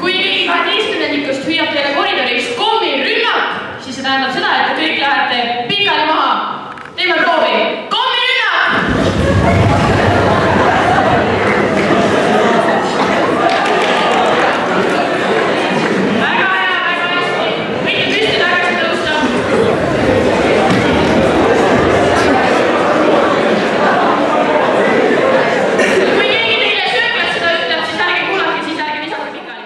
Kui keegi 12-ndikust hüüab teile koridoris kommirünnak, siis see tähendab seda, et te kõik lähete pikali maha. Teeme proovi. Kommirünnak! Väga hea, väga hästi. Võite püsti tagasi tõusta. Kui keegi teile sööklas seda ütleb, siis ärge kuulake, siis ärge visake pikali.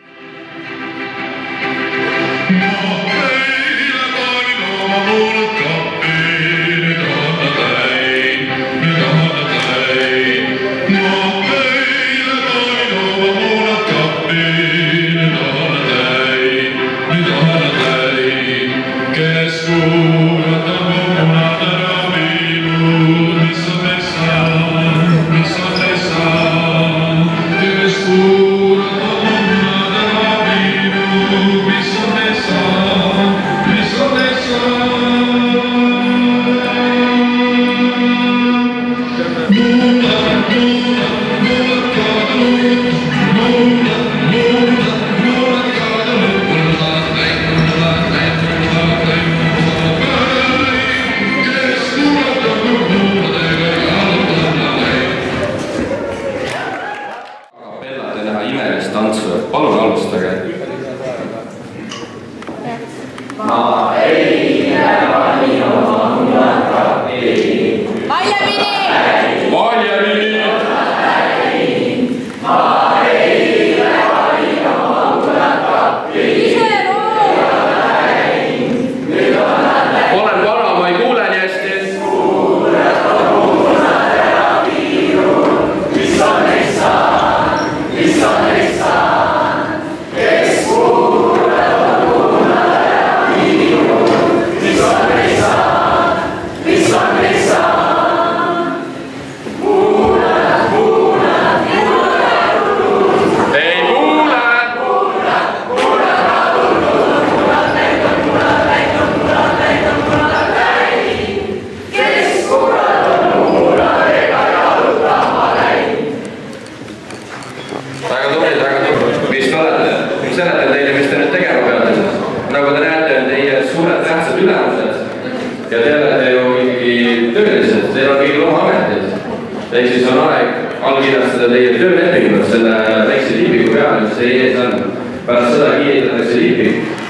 Palun alustage. Ma ei näe minu munakat ei. Valjamini! Valjamini! Ma ei näe minu munakat ei. Olen vana, ma ei kuule nii hästi. Suured on munad ära viinud, mis on neist saanud, mis on neist saanud. Kes suured on munad ära viinud, mis on neist saanud, mis on neist saanud. Munad, munad, munad kadunud. Ei kuule! Munad kadunud, munad läinud, munad läinud, munad läinud, munad läinud. Kes suured on munadega jalutama läinud. Väga tubli, väga tubli. Mis te olete? Seletan teile, mis te nüüd tegema peate. Nagu te näete, on teie suured tähtsad ülemused. Ja te olete ju ikkagi töölised, teil on kõigil oma ametid. Ehk siis on aeg allkirjastada teie töölepingut selle väikse liibiku peale, mis teie ees on. Pärast seda kinnitatakse liibik.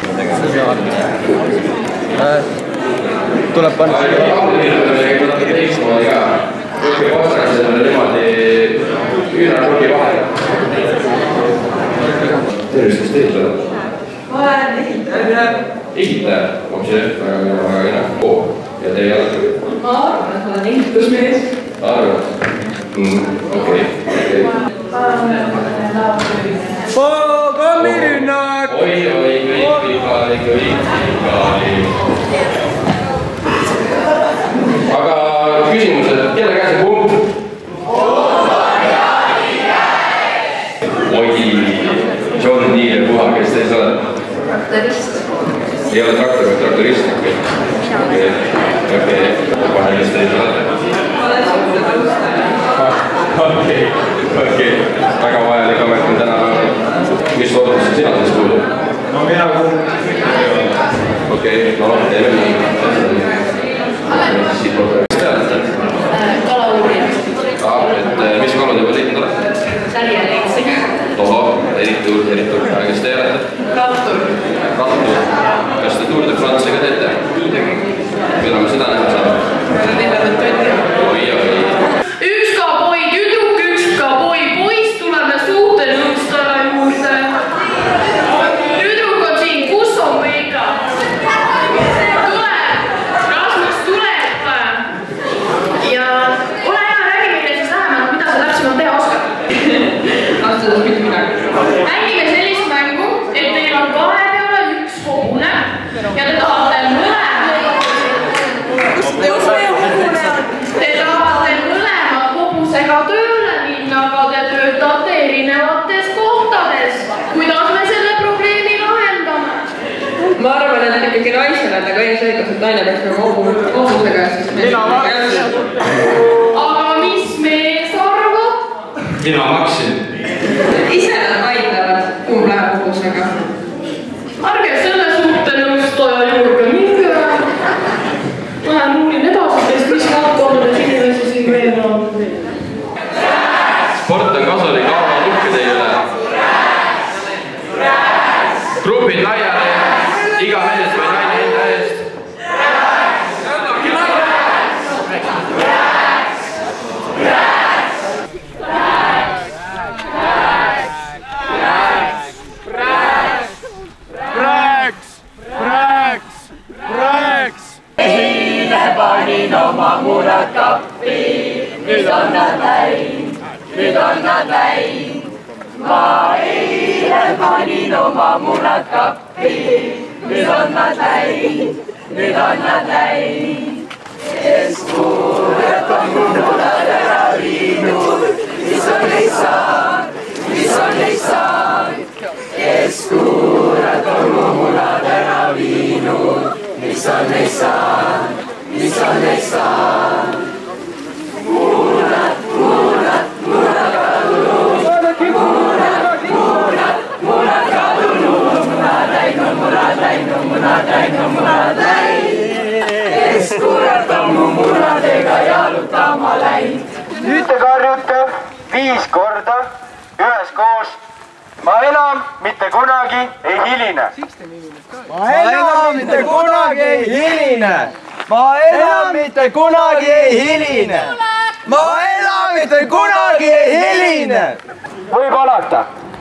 Tuleb panna siia. Teistmoodi ka. Võtke vastaks sellele niimoodi üürarulgi vahel. Tervist, kes teid oled? Ma olen ehitaja. Ehitaja? On see väga kena. Ja teie olete? Ma arvan, et ma olen ehitusmees. Arvad? Okei. Kommirünnak! Oi, kõik pikali. Aga küsimus, et kelle käes see pump? Oi, John Deere puha, kes teis oled? Traktorist. Ei ole traktor, vaid traktorist. Okei. Vahe, kes teis olete? Ma olen suhte tõustaja. Okei. Väga vajalik amet on tänapäeval. Mis loodusse sina siis kuulud? No mina kuulun. Okei, no teeme nii. Mis te olete? Kalauurija. Et mis kalad juba leidnud olete? Särje leidsin. Tohoh, eriti hull. Kes te olete? Rattur. Rattur. Kas te Tour de France'iga teete? Millal me seda näha saame? Oi. Üks kaboi tüdruk, üks kaboi poiss, tuleme suhte nõustaja juurde. Tüdruk on siin, kus on Veika? Tule, Rasmus tuleb. Ja ole hea, räägi meile siis lähemalt, mida sa täpsemalt teha oskad. Tahtsid mitte midagi. Mängime sellist mängu, et teil on kahe peale üks hobune ja te tahate mõlema hobusega tööle minna, aga te töötate erinevates kohtades. Kuidas me selle probleemi lahendame? Ma arvan, et ikkagi naisele on nagu eesõigus, et naine peaks nagu hobuse käest, siis Mina Aga mis mees arvab? Mina maksin. ise nad vaidlevad, kumb läheb hobuse oma munad kappi, nüüd on nad läinud, nüüd on nad läinud. Ma eile panin oma munad kappi, nüüd on nad läinud, nüüd on nad läinud. Kes kuulet on mu munad ära viinud, mis on neid saanud, mis on neid saanud. Kes kuulet on mu munad ära viinud, mis on neid saanud, mis on neid saanud. Munad, munad, munad kadunud, munad, munad, munad kadunud, munad läinud, munad läinud, munad läinud, munad läinud. Kes kurat on mu munadega jalutama läinud. Nüüd te karjute 5 korda üheskoos. Ma enam mitte kunagi ei hiline. Ma enam mitte kunagi ei hiline. Ma enam mitte kunagi ei hiline. Ma enam mitte kunagi ei hiline. Võib alata.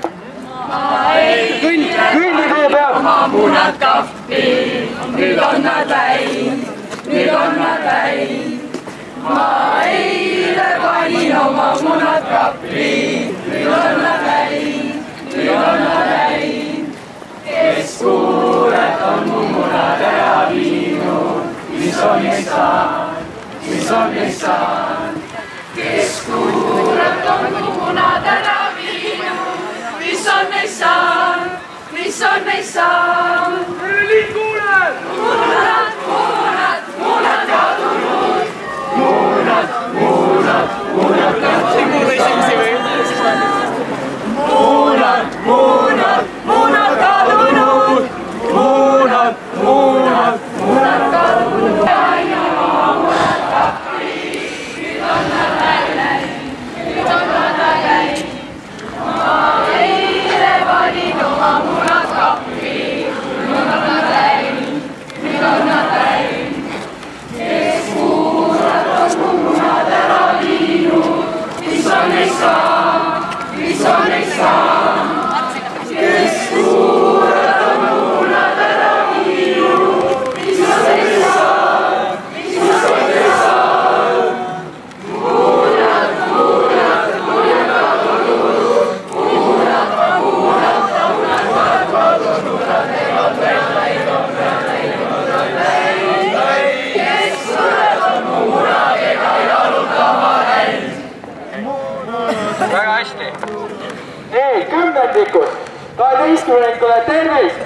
Kõnditee peab oma munad kappi, nüüd on nad läinud, nüüd on nad läinud. Ma eile panin oma munad kappi, nüüd on nad läinud, nüüd on nad läinud. Kes kuulet on mu munad ära viinud, mis on neid saanud, mis on neid saanud. Kes kuulet on mu munad ära viinud, mis on neid saanud, mis on neid saanud. Liit kuuled! Munad, munad, munad kadunud. Munad, munad, munad kadunud. Munad, munad, munad kadunud. Munad, munad, munad kadunud. Munad kappi, nüüd on nad läinud, nüüd on nad läinud. Ma eile panin oma munad kappi, nüüd on nad läinud, nüüd on nad läinud. Kes kuulat on mu munad ära viinud, mis on neid saanud, mis on neid saanud. Kes kuulat on mu munad ära viinud, mis on neid saanud, mis on neid saanud. Munad, munad, munad kadunud, munad, munad, munad kadunud, munad läinud, läinud, läinud, läinud. Kes kuulat on mu munadega jalutama läinud. Väga hästi. Ei, kümnendikud. 12-kule tervist.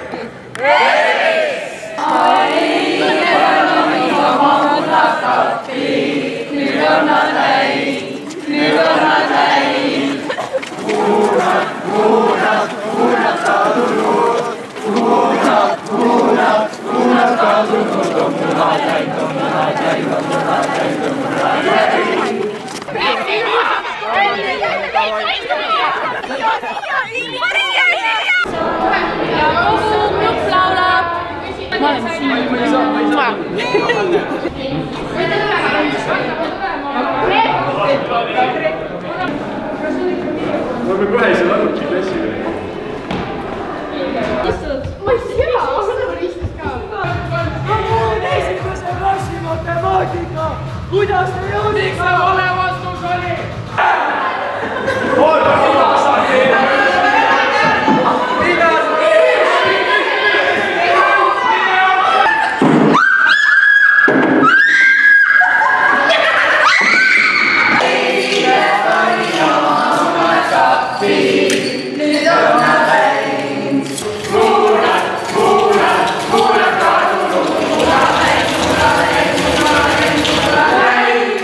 Ma eile panin oma munad kappi, nüüd on nad läinud, nüüd on nad läinud. Munad, munad, munad kadunud, munad, munad, munad kadunud, on munad läinud, on munad läinud, on munad läinud, on munad läinud. ja kogu grupp laulab. Ma olen siin. Oleme kohe seal arvuti klassiga. Ma ei tea, seda ristis ka. Esimese klassi matemaatika, kuidas te jõudite? Ole vastus oli. Nüüd on nad läinud. Munad, munad, munad kadunud. Munad läinud, munad läinud, munad läinud, munad läinud.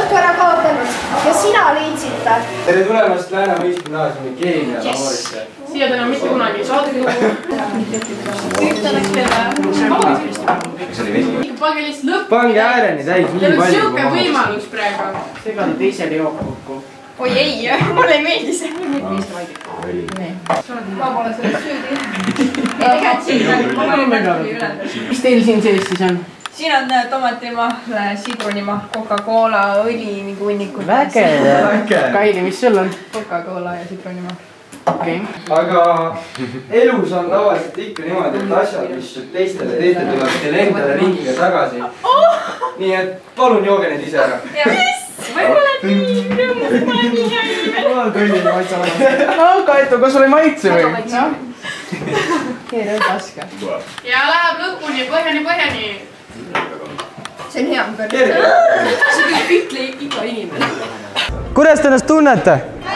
tere tulemast Lääne Mõisgümnaasiumi keemia laborisse. tiiad enam mitte kunagi, saadagi lugu. Pange lihtsalt lõppu. Pange ääreni täis nii palju. palju. Siuke võimalus praegu. Segada teisele jooga kokku. Oi ei, mulle ei meeldi see. Ma pole sellest süüdi. Mis teil siin sees siis on? Siin on tomatimahl, sidrunimahl, Coca-Cola, õli nagu hunnikud. Väge. Kaili, mis sul on? Coca-Cola ja sidrunimahl. Okei. Aga elus on tavaliselt ikka niimoodi, et asjad, mis teistele tulevad teile endale ringiga tagasi. Nii et palun jooge need ise ära. Võib-olla nii hea. Kaitu, kas sul ei maitse või? Keere paska. Ja läheb lõpuni, põhjani. See on hea. See ütle iga inimene. Kuidas te ennast tunnete?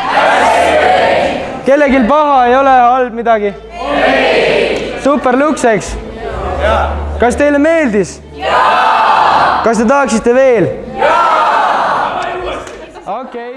Kellegil paha ei ole, halb midagi? Super luks, eks? Kas teile meeldis? Kas te tahaksite veel? Okei.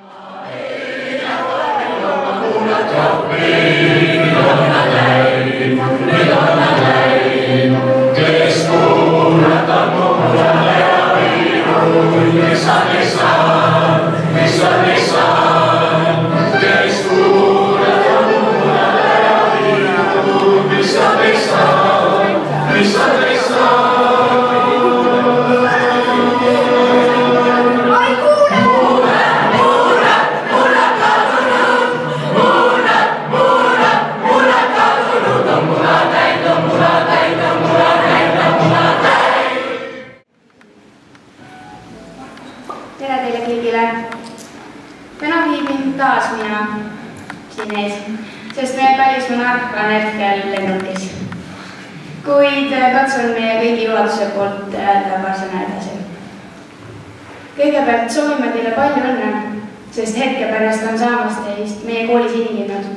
Tere teile kõigile. Täna viibin taas mina siin ees, sest meie kallis monarh on hetkel lennukis. Kuid katsun meie kõigi juhatuse poolt öelda paar sõna edasi. Kõigepealt soovime teile palju õnne, sest hetke pärast on saamas teist meie kooli sinilinnud.